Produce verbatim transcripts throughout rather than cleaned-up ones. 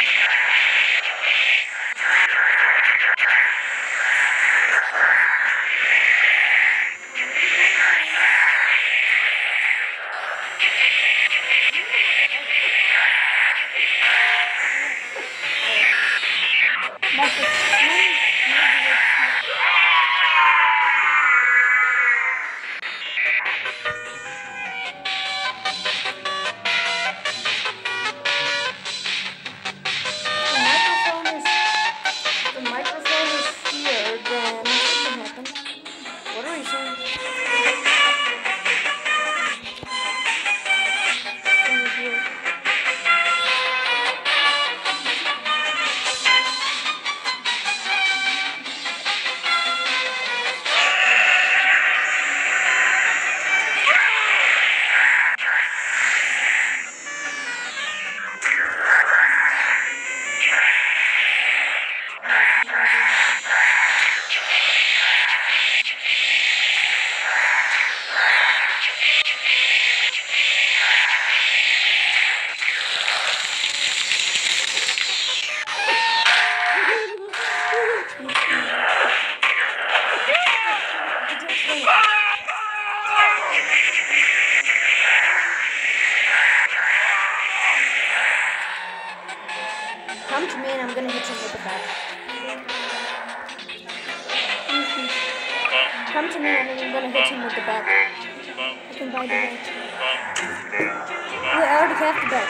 Come to me and I'm gonna hit you with the bat. Come to me and I'm gonna hit him with the bat. I can buy the bat. Wait, I already have the bat.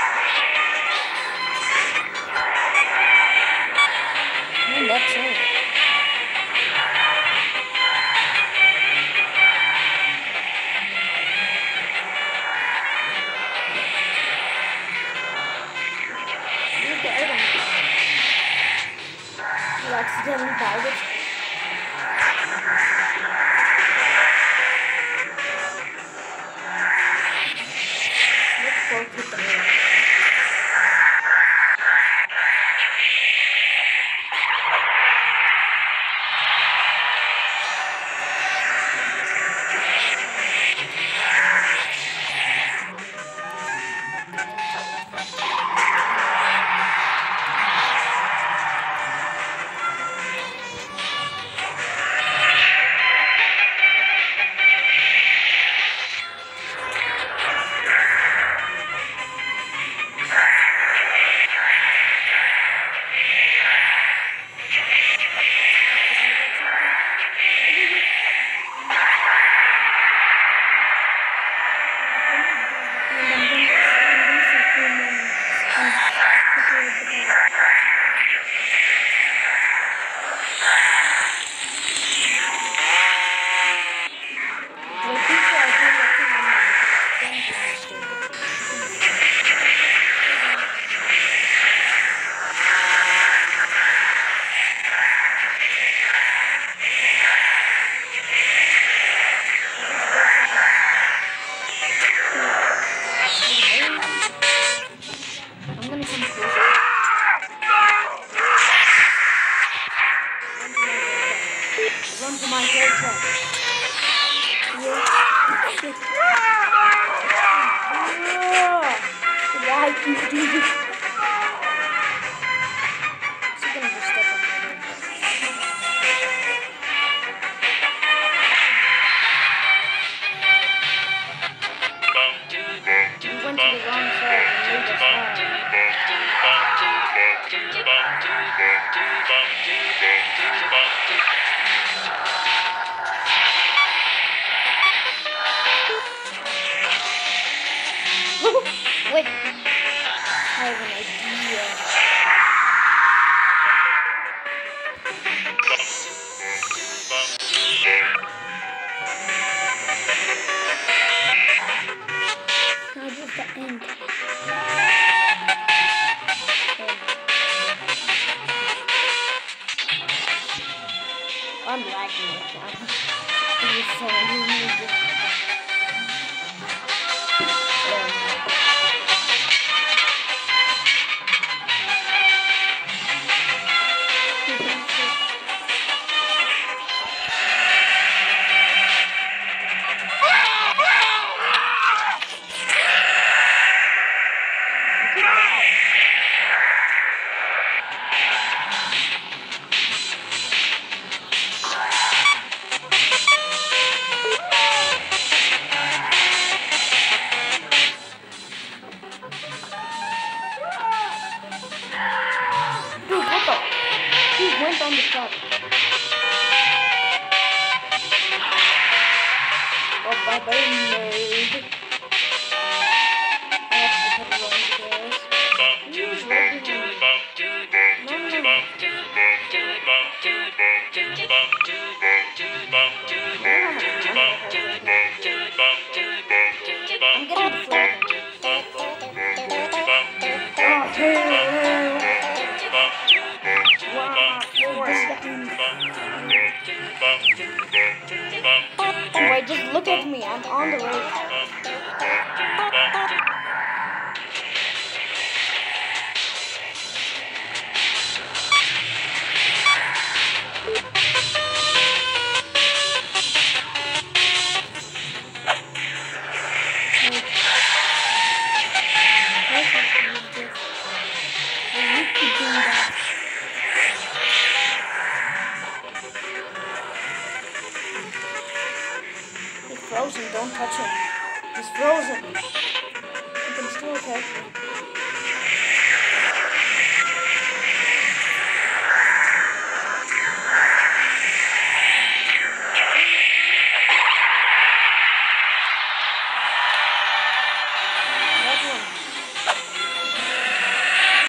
And that's it. You accidentally bought it. Let's go to the room. Run for my hair truck. Why do you do this? She's gonna just step on my leg. You went to the wrong side and made us wrong. Wait, I have an idea. Now just the end. I'm lagging it now. This is so weird. on the truck. Oh, bye bye, nerd. I have to put it on this. He's looking at me. No, no, no. I'm getting the flag. Oh, hey. Wow, four seconds. Wait, just look at me. I'm on the rake.